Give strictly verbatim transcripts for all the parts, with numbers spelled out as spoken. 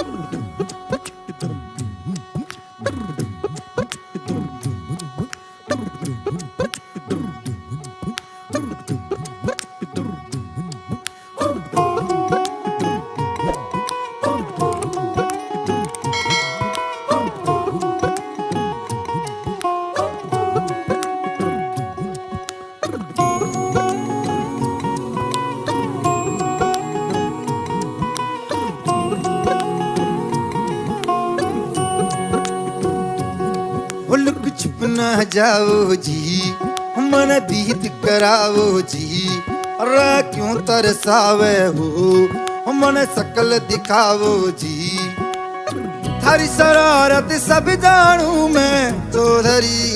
Look छुप ना जाओ जी, मन दीद कराओ जी। रा क्यों तरसावे हो, मन शकल दिखाओ जी। थारी शरारत सब जानू मैं तो धरी,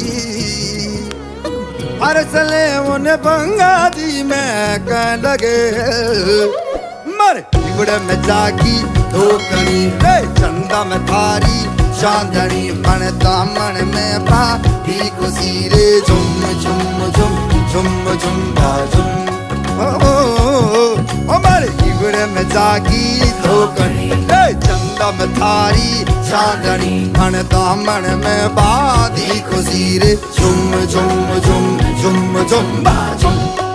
हर सले मुन बंगा दी मैं कह लगे। मर बिगड़ में जागी धोकनी, चंदा में थारी चांदनी। मन दामन में बाधी खुशी रे, झुम झुम झुम झुम झुम झुम। ओ मर बिगड़ में जागी धोकनी, चंदा में थारी चांदनी। मन दामन में बाधी खुशी रे, झुम झुम झुम झुम झुम झुम।